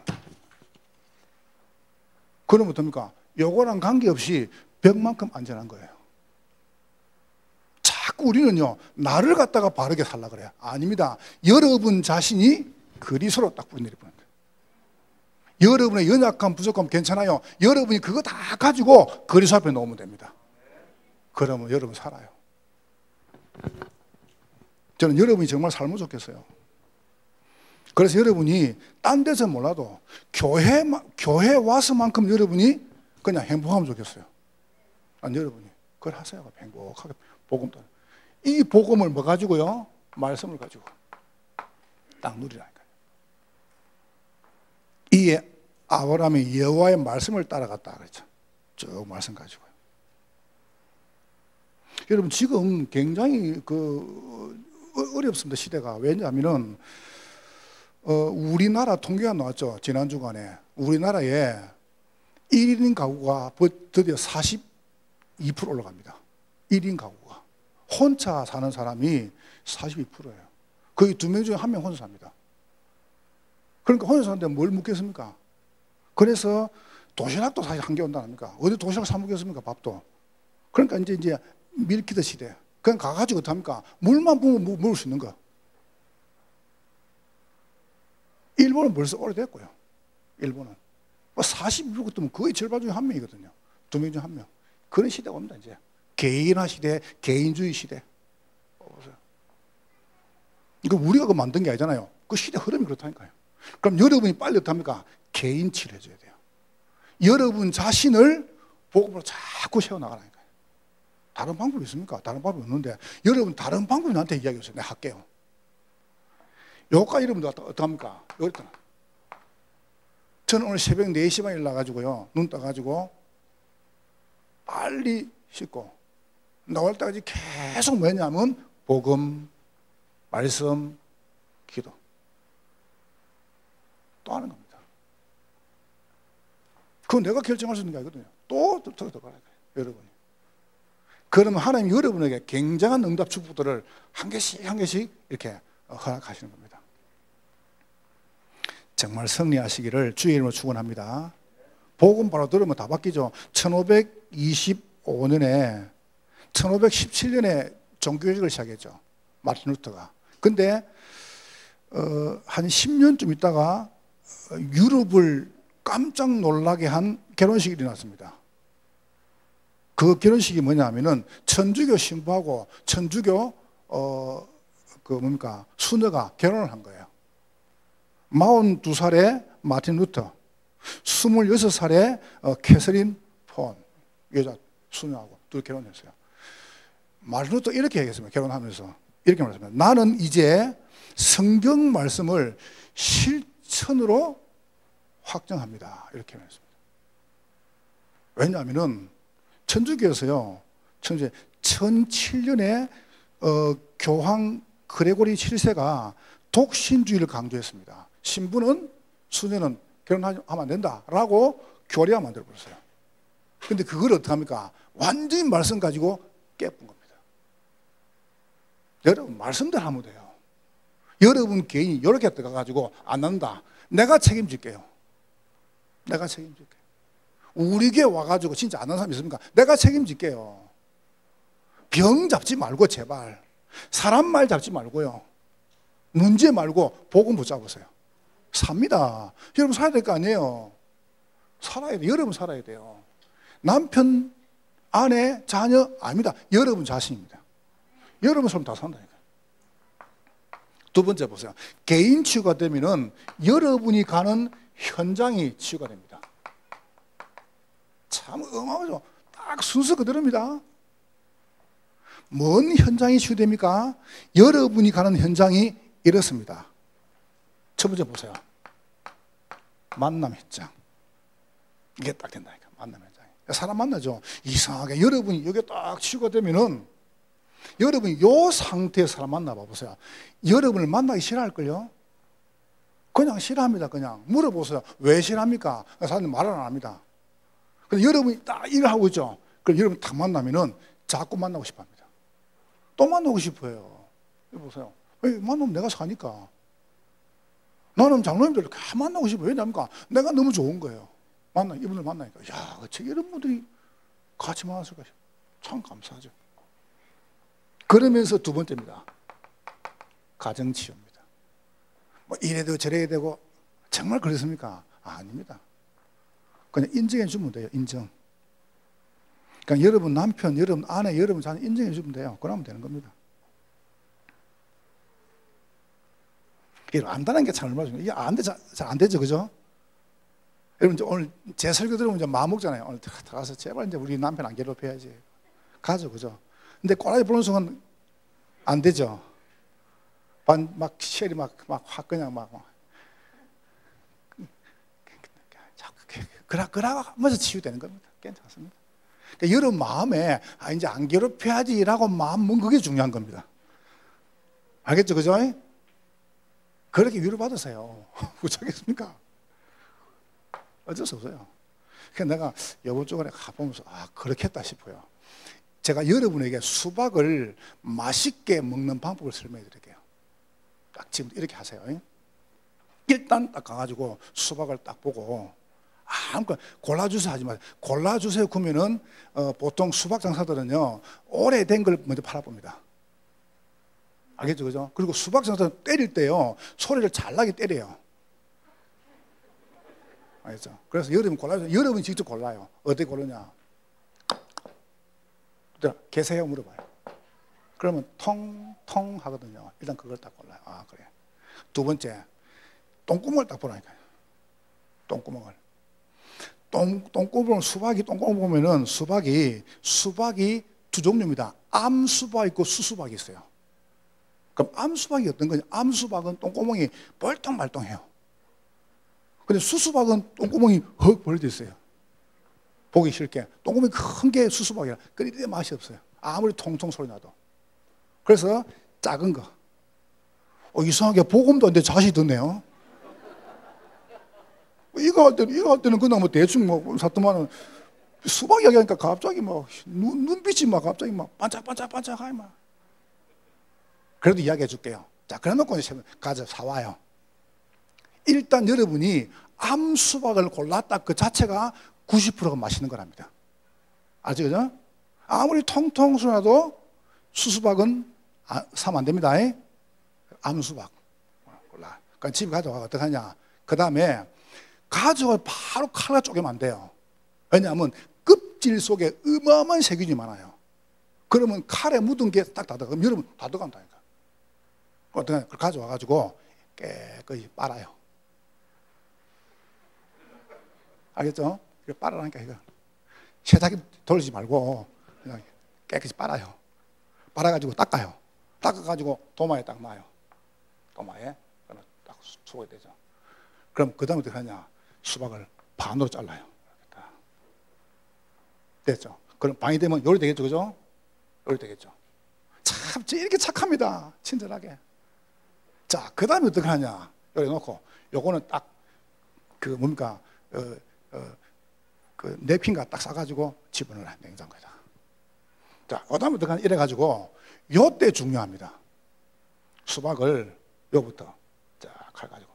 그러면 어떻습니까? 요거랑 관계없이 벽만큼 안전한 거예요. 자꾸 우리는요, 나를 갖다가 바르게 살라 그래요. 아닙니다. 여러분 자신이 그리스도로 딱 뿌리내리는 거예요. 여러분의 연약함, 부족함 괜찮아요. 여러분이 그거 다 가지고 그리스도 앞에 놓으면 됩니다. 그러면 여러분 살아요. 저는 여러분이 정말 살면 좋겠어요. 그래서 여러분이 딴 데서 몰라도 교회, 교회 와서만큼 여러분이 그냥 행복하면 좋겠어요. 아니, 여러분이 그걸 하세요. 행복하게 복음 따라. 이 복음을 뭐 가지고요? 말씀을 가지고 딱 누리라니까요. 이에 아브라함이 여호와의 말씀을 따라갔다 그랬죠. 쭉 말씀 가지고요. 여러분 지금 굉장히 그 어렵습니다. 시대가. 왜냐하면은 어, 우리나라 통계가 나왔죠. 지난 주간에 우리나라에 일 인 가구가 드디어 사십이 퍼센트 올라갑니다. 일 인 가구가 혼자 사는 사람이 사십이 퍼센트예요. 거의 두 명 중에 한 명 혼자 삽니다. 그러니까 혼자 사는데 뭘 묻겠습니까? 그래서 도시락도 사실 한 개 온다 합니까? 어디 도시락 사 먹겠습니까? 밥도. 그러니까 이제 이제 밀키트 시대. 그냥 가가지고 어떡합니까? 물만 부으면 먹을 수 있는 거. 일본은 벌써 오래됐고요. 일본은. 사십이 퍼센트면 거의 절반 중에 한 명이거든요. 두 명 중에 한 명. 그런 시대가 옵니다, 이제. 개인화 시대, 개인주의 시대. 보세요. 이거 우리가 그 만든 게 아니잖아요. 그 시대 흐름이 그렇다니까요. 그럼 여러분이 빨리 어떡합니까? 개인치를 해줘야 돼요. 여러분 자신을 복음으로 자꾸 세워나가라니까요. 다른 방법이 있습니까? 다른 방법이 없는데 여러분 다른 방법이 나한테 이야기해 주세요. 내가 할게요. 요까지 여러분들 어떡합니까? 여기 있잖아. 저는 오늘 새벽 네 시 반에 일어나가지고요. 눈 떠가지고 빨리 씻고 나올 때까지 계속 뭐냐면 복음, 말씀, 기도 또 하는 겁니다. 그건 내가 결정할 수 있는 게 아니거든요. 또 더 더 가야 돼요. 여러분이. 그러면 하나님 여러분에게 굉장한 응답 축복들을 한 개씩 한 개씩 이렇게 허락하시는 겁니다. 정말 승리하시기를 주의 이름으로 축원합니다. 복음 바로 들으면 다 바뀌죠. 천오백이십오 년에 천오백십칠 년에 종교개혁을 시작했죠. 마틴 루터가. 근데 어, 한 십 년쯤 있다가 유럽을 깜짝 놀라게 한 결혼식이 일어났습니다. 그 결혼식이 뭐냐면은 천주교 신부하고 천주교 어, 그 뭡니까 수녀가 결혼을 한 거예요. 마흔두 살에 마틴 루터, 스물여섯 살에 어, 캐서린 폰 여자 수녀하고 둘 결혼했어요. 말로 또 이렇게 얘기했습니다. 결혼하면서 이렇게 말했습니다. 나는 이제 성경 말씀을 실천으로 확정합니다. 이렇게 말했습니다. 왜냐하면은 천주교에서요, 천주교 천칠 년에 어, 교황 그레고리 칠 세가 독신주의를 강조했습니다. 신부는 수녀는 결혼하면 안 된다라고 교리가 만들어버렸어요. 근데 그걸 어떻게 합니까? 완전히 말씀 가지고 깨뿐 겁니다. 여러분, 말씀대로 하면 돼요. 여러분 개인이 이렇게 들어가가지고 안 난다. 내가 책임질게요. 내가 책임질게요. 우리 교회 와가지고 진짜 안 하는 사람 있습니까? 내가 책임질게요. 병 잡지 말고 제발. 사람 말 잡지 말고요. 문제 말고 복음 붙잡으세요. 삽니다. 여러분 살아야 될 거 아니에요. 살아야 돼요. 여러분 살아야 돼요. 남편, 아내, 자녀 아닙니다. 여러분 자신입니다. 여러분 삶 다 산다니까요. 두 번째 보세요. 개인 치유가 되면은 여러분이 가는 현장이 치유가 됩니다. 참 어마어마하죠. 딱 순서 그대로입니다. 뭔 현장이 치유됩니까? 여러분이 가는 현장이 이렇습니다. 첫 번째 보세요. 만남 현장. 이게 딱 된다니까. 만남 현장. 사람 만나죠. 이상하게 여러분이 여기 딱 치유가 되면은 여러분이 요 상태에서 사람 만나봐 보세요. 여러분을 만나기 싫어할걸요? 그냥 싫어합니다. 그냥 물어보세요. 왜 싫어합니까? 사람들이 말을 안 합니다. 근데 여러분이 딱 일을 하고 있죠. 그럼 여러분 딱 만나면은 자꾸 만나고 싶어 합니다. 또 만나고 싶어요. 보세요. 왜 만나면 내가 사니까. 나는 장로님들 다 만나고 싶어요. 왜냐합니까? 내가 너무 좋은 거예요. 만나, 이분들 만나니까. 야, 어떻게 이런 분들이 같이 만났을까? 참 감사하죠. 그러면서 두 번째입니다. 가정치유입니다. 뭐 이래 되고 저래 되고 정말 그렇습니까? 아, 아닙니다. 그냥 인정해 주면 돼요. 인정. 그러니까 여러분 남편, 여러분 아내, 여러분 자녀 인정해 주면 돼요. 그러면 되는 겁니다. 이게 안다는 게 참 얼마나 중요해요. 이게 안 돼, 잘 안 되죠, 그죠? 여러분 이제 오늘 제 설교 들으면 이제 마음 먹잖아요. 오늘 다 가서 제발 이제 우리 남편 안 괴롭혀야지. 가죠, 그죠? 근데 꼬라지 부는 순간 안 되죠. 반, 막, 쉘이 막, 막, 확 그냥 막, 막. 그라, 그라 하면서 치유되는 겁니다. 괜찮습니다. 그러니까 여러분 마음에, 아, 이제 안 괴롭혀야지라고 마음 먹는 그게 중요한 겁니다. 알겠죠, 그죠? 그렇게 위로받으세요. 어쩌겠습니까? 어쩔 수 없어요. 그래서 내가 이번 주간에 가보면서, 아, 그렇겠다 싶어요. 제가 여러분에게 수박을 맛있게 먹는 방법을 설명해 드릴게요. 딱 지금 이렇게 하세요. 일단 딱 가가지고 수박을 딱 보고 아무거나 골라주세요 하지 마세요. 골라주세요 그러면은 어, 보통 수박 장사들은요 오래된 걸 먼저 팔아봅니다. 알겠죠, 그죠? 그리고 수박 장사들은 때릴 때요 소리를 잘 나게 때려요. 알겠죠? 그래서 여러분 골라주세요. 여러분이 직접 골라요. 어떻게 고르냐? 계세요 물어봐요. 그러면 통통 하거든요. 일단 그걸 딱 골라요. 아, 그래. 두 번째, 똥구멍을 딱 보라니까요. 똥구멍을. 똥, 똥구멍, 수박이 똥구멍 보면은 수박이, 수박이 두 종류입니다. 암수박 있고 수수박이 있어요. 그럼 암수박이 어떤 거냐? 암수박은 똥구멍이 벌떡말떡해요. 근데 수수박은 똥구멍이 헉 벌어져 있어요. 보기 싫게. 똥구멍이 큰 게 수수박이라. 끓이는데 맛이 없어요. 아무리 통통 소리 나도. 그래서 작은 거. 어, 이상하게 복음도 안 돼 자시 듣네요. 이거 할 때는, 이거 할 때는 그냥 뭐 대충 뭐 샀더만은 수박 이야기하니까 갑자기 막 눈, 눈빛이 막 갑자기 막 반짝반짝반짝 하이 막. 그래도 이야기해 줄게요. 자, 그래 놓고 이제 가져 사와요. 일단 여러분이 암수박을 골랐다 그 자체가 구십 퍼센트가 맛있는 거랍니다. 알죠, 그죠? 아무리 통통 소리나도 수수박은 아, 사면 안 됩니다. 암수박 골라. 그러니까 집에 가져가 어떻게 하냐? 그 다음에 가져가 바로 칼로 쪼개면 안 돼요. 왜냐하면 껍질 속에 어마어마한 세균이 많아요. 그러면 칼에 묻은 게 딱 다 들어가. 그럼 여러분 다 들어간다니까. 어떻게 그걸 가져와가지고 깨끗이 빨아요. 알겠죠? 이거 빨아라니까 이거. 세탁기 돌리지 말고 그냥 깨끗이 빨아요. 빨아가지고 닦아요. 닦아가지고 도마에 딱 놔요. 도마에 딱 수거가 되죠. 그럼 그 다음에 어떻게 하냐? 수박을 반으로 잘라요. 됐죠? 그럼 반이 되면 요리 되겠죠, 그죠? 요리 되겠죠. 참 이렇게 착합니다. 친절하게. 자, 그 다음에 어떻게 하냐? 요리 놓고 요거는 딱 그 뭡니까? 어, 어, 그 냅킨가 딱 싸가지고 집어넣어요, 냉장고에다. 자, 그 다음에 어떻게 하냐? 이래가지고 요때 중요합니다. 수박을 요부터 쫙 해가지고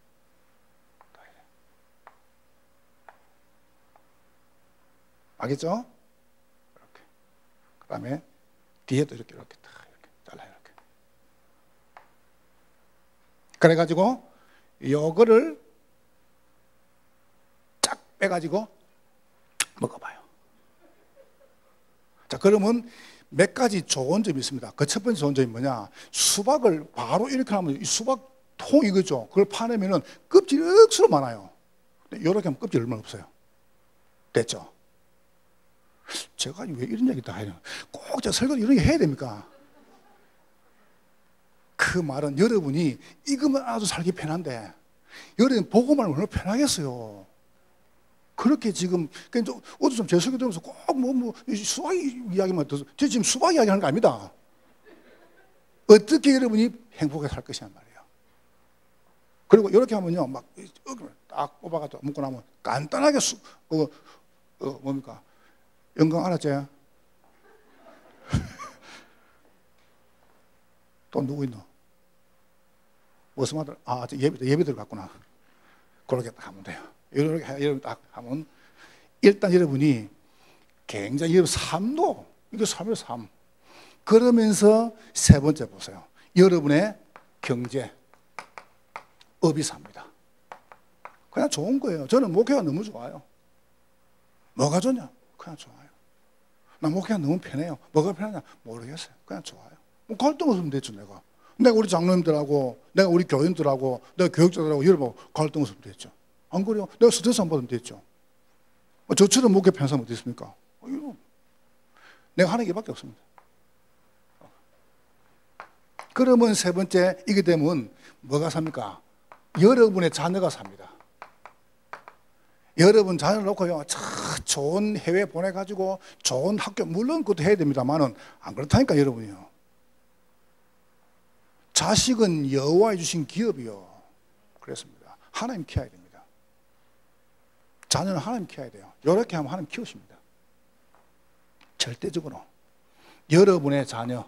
알겠죠? 이렇게. 그 다음에 뒤에도 이렇게 이렇게 딱 이렇게 잘라요. 이렇게. 그래가지고 요거를 쫙 빼가지고 먹어봐요. 자, 그러면 몇 가지 좋은 점이 있습니다. 그 첫 번째 좋은 점이 뭐냐? 수박을 바로 이렇게 하면 이 수박 통 이거죠. 그걸 파내면은 껍질이 억수로 많아요. 이렇게 하면 껍질 얼마나 없어요. 됐죠? 제가 왜 이런 얘기 다 해요? 꼭 제가 설교 이런 얘기 해야 됩니까? 그 말은 여러분이 이것만 알아도 살기 편한데 여러분 보고만 얼마나 편하겠어요. 그렇게 지금 어제 좀 제 설교 들으면서 꼭 뭐 뭐 수박 이야기만 들어서 저 지금 수박 이야기하는 거 아닙니다. 어떻게 여러분이 행복하게 살 것이란 말이에요. 그리고 이렇게 하면요 막 딱 뽑아가지고 묶고 나면 간단하게 수, 어, 어, 뭡니까? 영광 알았지? 또 누구 있노? 무슨 말들? 아, 예비, 예비들 같구나. 그렇게 딱 하면 돼요. 이렇게, 이렇게 딱 하면, 일단 여러분이 굉장히 여러분 삶도, 이거 삶이에요, 삶. 그러면서 세 번째 보세요. 여러분의 경제, 업이 삽니다. 그냥 좋은 거예요. 저는 목회가 너무 좋아요. 뭐가 좋냐? 그냥 좋아요. 나 목회가 너무 편해요. 뭐가 편하냐? 모르겠어요. 그냥 좋아요. 뭐 갈등 없으면 됐죠, 내가. 내가 우리 장로님들하고, 내가 우리 교인들하고, 내가 교육자들하고 여러분 갈등 없으면 됐죠. 안 그래요? 내가 스트레스 안 받으면 됐죠. 뭐 저처럼 목회 편한 사람 어디 있습니까? 내가 하는 게 밖에 없습니다. 그러면 세 번째, 이게 되면 뭐가 삽니까? 여러분의 자녀가 삽니다. 여러분 자녀를 놓고요, 참 좋은 해외 보내가지고 좋은 학교, 물론 그것도 해야 됩니다만은 안 그렇다니까 여러분이요. 자식은 여호와의 주신 기업이요. 그랬습니다. 하나님 키워야 됩니다. 자녀는 하나님 키워야 돼요. 이렇게 하면 하나님 키우십니다. 절대적으로. 여러분의 자녀.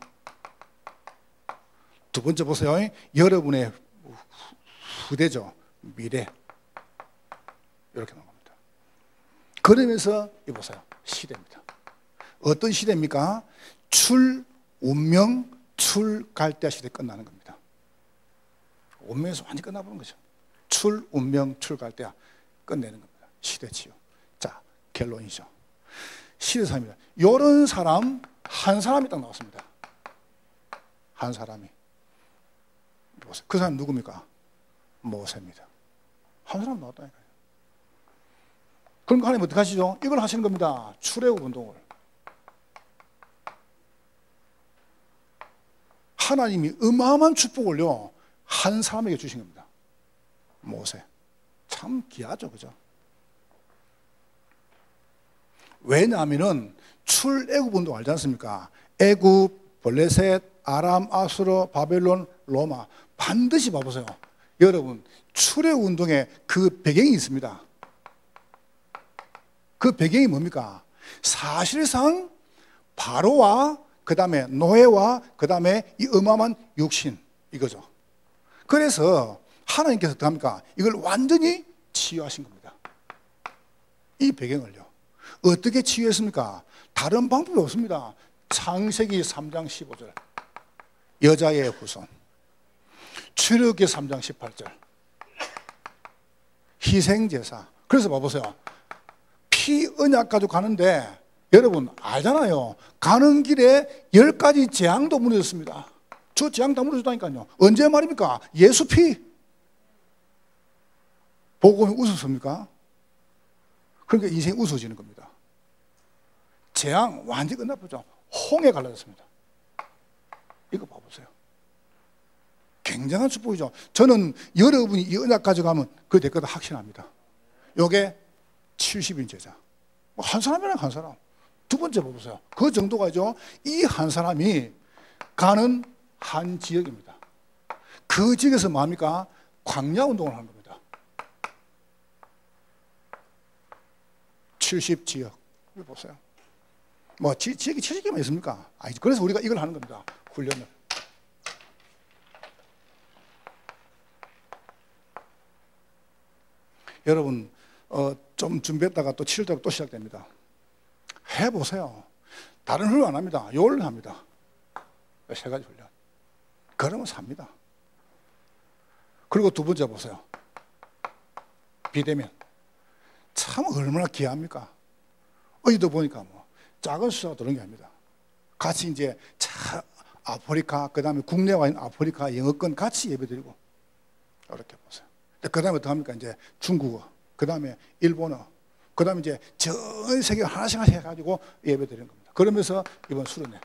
두 번째 보세요. 여러분의 후대죠. 미래. 이렇게 나옵니다. 그러면서 이보세요. 시대입니다. 어떤 시대입니까? 출, 운명, 출, 갈대아 시대 끝나는 겁니다. 운명에서 완전히 끝나버린 거죠. 출, 운명, 출, 갈대아 끝내는 겁니다. 시대치요. 자, 결론이죠. 시대사입니다. 이런 사람 한 사람이 딱 나왔습니다. 한 사람이. 보세요. 그 사람 누굽니까? 모세입니다. 한 사람 나왔다니까요. 그럼 하나님 어떻게 하시죠? 이걸 하시는 겁니다. 출애굽 운동을. 하나님이 어마어마한 축복을요 한 사람에게 주신 겁니다. 모세. 참 귀하죠, 그죠? 왜냐하면은 출애굽 운동 알지 않습니까? 애굽, 블레셋, 아람, 아수르, 바벨론, 로마 반드시 봐보세요. 여러분 출애굽 운동에 그 배경이 있습니다. 그 배경이 뭡니까? 사실상 바로와 그 다음에 노예와 그 다음에 이 어마어마한 육신 이거죠. 그래서 하나님께서 어떻게 합니까? 이걸 완전히 치유하신 겁니다. 이 배경을요. 어떻게 치유했습니까? 다른 방법이 없습니다. 창세기 삼 장 십오 절 여자의 후손, 출애굽기 삼 장 십팔 절 희생제사. 그래서 봐보세요. 피 언약 가지고 가는데 여러분 알잖아요. 가는 길에 열 가지 재앙도 무너졌습니다. 저 재앙 다 무너졌다니까요. 언제 말입니까? 예수 피. 복음이 웃었습니까? 그러니까 인생이 웃어지는 겁니다. 재앙 완전히 끝나버죠. 홍해 갈라졌습니다. 굉장한 축복이죠. 저는 여러분이 이 언약 가져가면 그 될 거다 확신합니다. 요게 칠십 인 제자. 한 사람이랑 한 사람. 두 번째 보세요. 그 정도가죠. 이 한 사람이 가는 한 지역입니다. 그 지역에서 뭡니까? 광야 운동을 하는 겁니다. 칠십 지역. 이거 보세요. 뭐 지, 지역이 칠십 개만 있습니까? 아니, 그래서 우리가 이걸 하는 겁니다. 훈련을. 여러분 어, 좀 준비했다가 또 칠 월 달부터 또 시작됩니다. 해보세요. 다른 훈련 안 합니다. 요를 합니다. 세 가지 훈련. 그러면 삽니다. 그리고 두 번째 보세요. 비대면. 참 얼마나 귀합니까? 어디도 보니까 뭐 작은 수사가 들어온 게 아닙니다. 같이 이제 차, 아프리카, 그 다음에 국내와 있는 아프리카 영어권 같이 예배드리고 이렇게 보세요. 그 다음에 어떻게 합니까? 이제 중국어, 그 다음에 일본어, 그 다음에 이제 전 세계 하나씩 하나씩 해가지고 예배 드리는 겁니다. 그러면서 이번 수련회.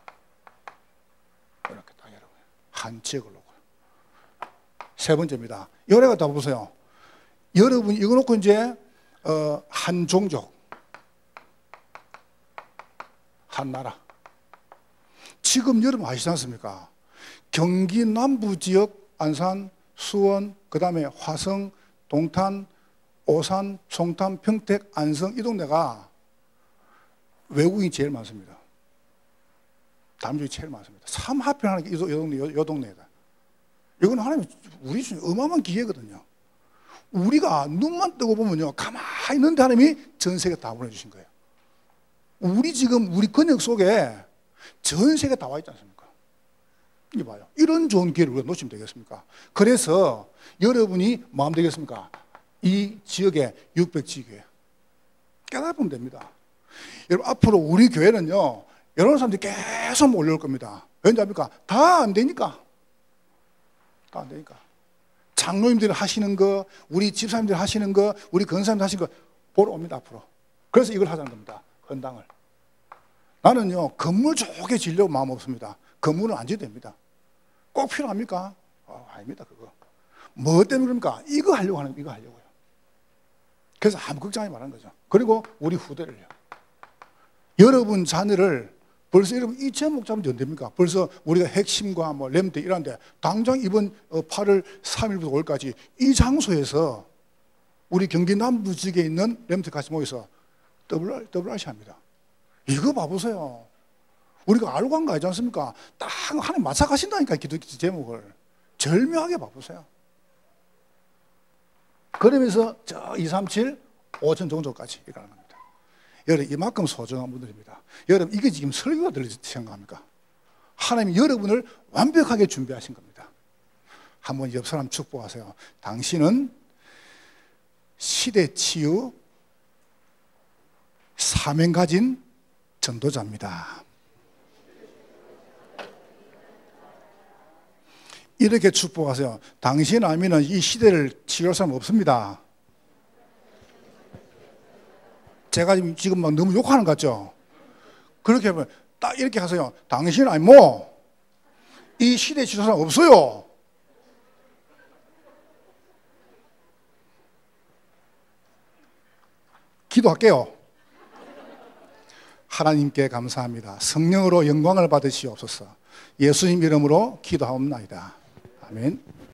이렇게 딱 여러분. 한 지역을 놓고요. 세 번째입니다. 요래 갖다 보세요. 여러분 이거 놓고 이제, 어, 한 종족, 한 나라. 지금 여러분 아시지 않습니까? 경기 남부 지역, 안산, 수원, 그 다음에 화성, 동탄, 오산, 송탄, 평택, 안성 이 동네가 외국인이 제일 많습니다. 다음 주에 제일 많습니다. 삼합편하는 게 이 동네, 이 동네다. 이건 하나님 우리 중에 어마어마한 기회거든요. 우리가 눈만 뜨고 보면요, 가만히 있는데 하나님이 전 세계 다 보내주신 거예요. 우리 지금 우리 근육 속에 전 세계 다 와 있지 않습니까? 이게 봐요. 이런 좋은 기회를 우리가 놓치면 되겠습니까? 그래서 여러분이 마음 되겠습니까? 이 지역에 육백 지교회 깨달으면 됩니다. 여러분 앞으로 우리 교회는요, 이런 사람들이 계속 몰려올 겁니다. 왜냐합니까? 다 안 되니까. 다 안 되니까. 장로님들이 하시는 거, 우리 집사님들이 하시는 거, 우리 권사님들 하시는 거 보러 옵니다, 앞으로. 그래서 이걸 하자는 겁니다. 헌당을. 나는요, 건물 좋게 지으려고 마음 없습니다. 건물은 안 지어도 됩니다. 꼭 필요합니까? 어, 아닙니다, 그거. 뭐 때문에 그럽니까? 이거 하려고 하는 거, 이거 하려고요. 그래서 아무 걱정하지 말라는 거죠. 그리고 우리 후대를요. 여러분 자녀를 벌써 여러분 이 제목 잡으면 안 됩니까? 벌써 우리가 핵심과 뭐 렘트 이런데 당장 이번 팔월 삼일부터 오일까지 이 장소에서 우리 경기 남부 지역에 있는 렘트 같이 모여서 더블 더블아시 합니다. 이거 봐보세요. 우리가 알고 한 거 아니지 않습니까? 딱 하나님 맞춰가신다니까, 기도 제목을. 절묘하게 봐보세요. 그러면서 저 이삼칠, 오천 종족까지 이가는 겁니다. 여러분 이만큼 소중한 분들입니다. 여러분 이게 지금 설교가 들리지 생각합니까? 하나님이 여러분을 완벽하게 준비하신 겁니다. 한번 옆 사람 축복하세요. 당신은 시대 치유 사명 가진 전도자입니다. 이렇게 축복하세요. 당신 아니면 이 시대를 치유할 사람 없습니다. 제가 지금 막 너무 욕하는 것 같죠? 그렇게 하면 딱 이렇게 하세요. 당신 아니 뭐 이 시대에 치유할 사람 없어요. 기도할게요. 하나님께 감사합니다. 성령으로 영광을 받으시옵소서. 예수님 이름으로 기도하옵나이다. 아멘.